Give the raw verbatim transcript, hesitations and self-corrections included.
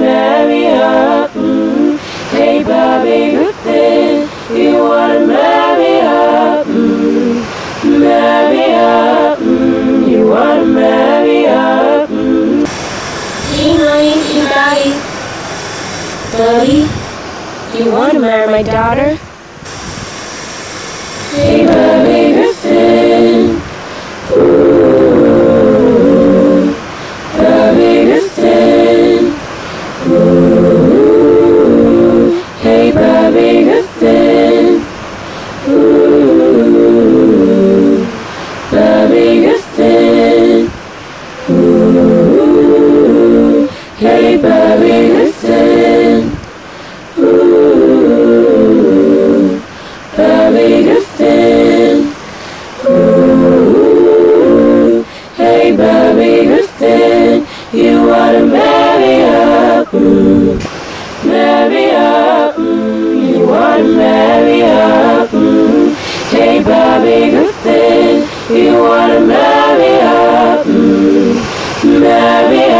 marry her? Mm. Hey, Bobby Griffin, you wanna marry her? Mm. Marry her, mm. You wanna marry her? Mm. Hey, honey, hey, daddy. Daddy, you wanna marry my daughter? Hey, Bobby Griffin. Ooh, Bobby Griffin. Ooh, hey, Bobby Griffin. Ooh, Bobby Griffin. Ooh, hey, Bobby Griffin. Ooh, Bobby Griffin. Ooh, hey, Bobby Griffin, you wanna marry her? Mm. Marry her, mm. You wanna marry her? Mm. Hey, Bobby Griffin, you wanna marry her? Mm. Marry her.